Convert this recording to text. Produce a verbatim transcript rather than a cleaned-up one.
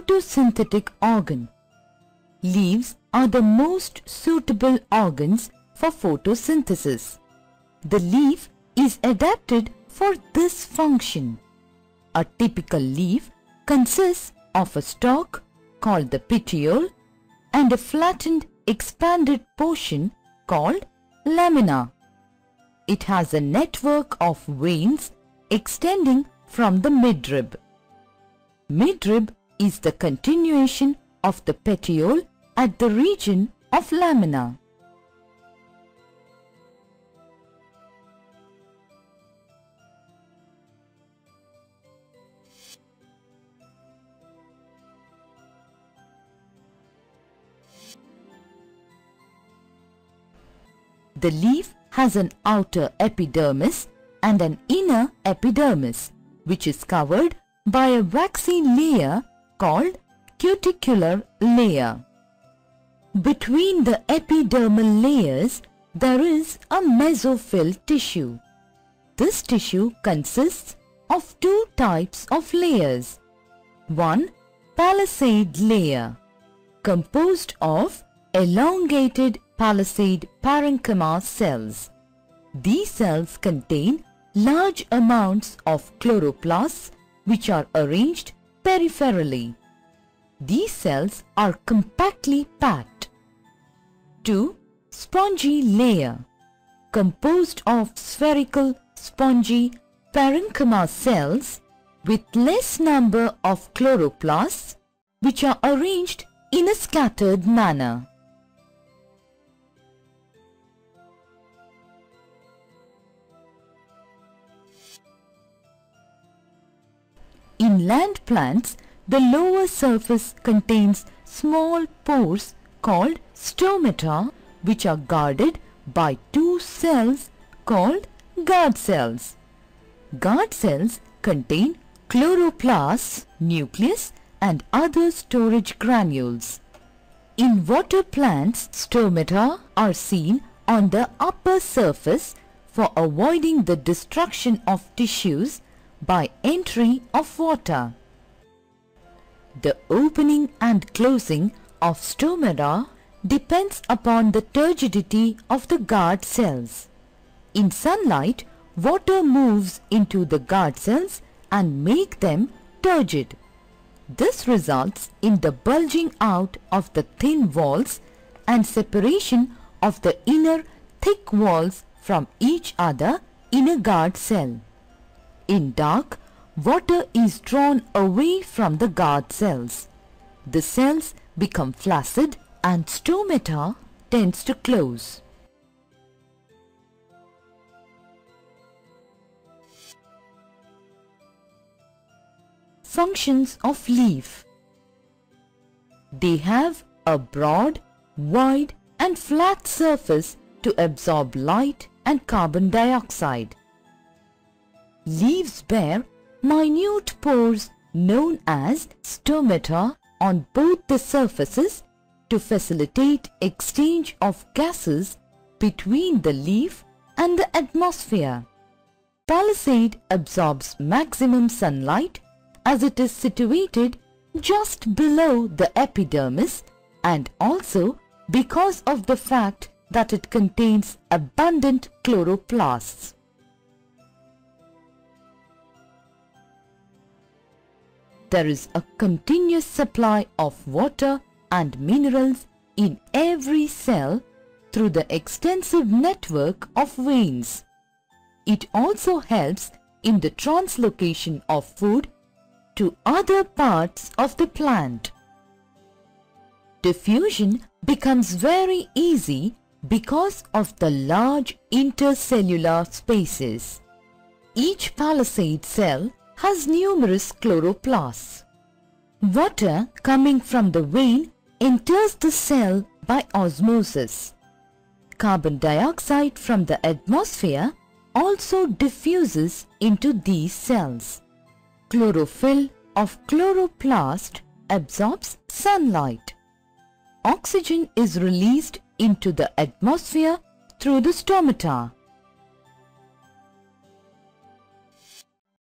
photosynthetic organ. Leaves are the most suitable organs for photosynthesis. The leaf is adapted for this function. A typical leaf consists of a stalk called the petiole and a flattened expanded portion called lamina. It has a network of veins extending from the midrib. Midrib is the continuation of the petiole at the region of lamina. The leaf has an outer epidermis and an inner epidermis, which is covered by a waxy layer called cuticular layer. Between the epidermal layers, there is a mesophyll tissue. This tissue consists of two types of layers. One, palisade layer, composed of elongated palisade parenchyma cells. These cells contain large amounts of chloroplasts which are arranged peripherally. These cells are compactly packed. Two, spongy layer, composed of spherical spongy parenchyma cells with less number of chloroplasts which are arranged in a scattered manner. In land plants, the lower surface contains small pores called stomata, which are guarded by two cells called guard cells. Guard cells contain chloroplasts, nucleus and other storage granules. In water plants, stomata are seen on the upper surface for avoiding the destruction of tissues by entry of water. The opening and closing of stomata depends upon the turgidity of the guard cells. In sunlight, water moves into the guard cells and make them turgid. This results in the bulging out of the thin walls and separation of the inner thick walls from each other in a guard cell. In dark, water is drawn away from the guard cells. The cells become flaccid and stomata tends to close. Functions of leaf. They have a broad, wide and flat surface to absorb light and carbon dioxide. Leaves bear minute pores known as stomata on both the surfaces to facilitate exchange of gases between the leaf and the atmosphere. Palisade absorbs maximum sunlight as it is situated just below the epidermis and also because of the fact that it contains abundant chloroplasts. There is a continuous supply of water and minerals in every cell through the extensive network of veins. It also helps in the translocation of food to other parts of the plant. Diffusion becomes very easy because of the large intercellular spaces. Each palisade cell has numerous chloroplasts. Water coming from the vein enters the cell by osmosis. Carbon dioxide from the atmosphere also diffuses into these cells. Chlorophyll of chloroplast absorbs sunlight. Oxygen is released into the atmosphere through the stomata.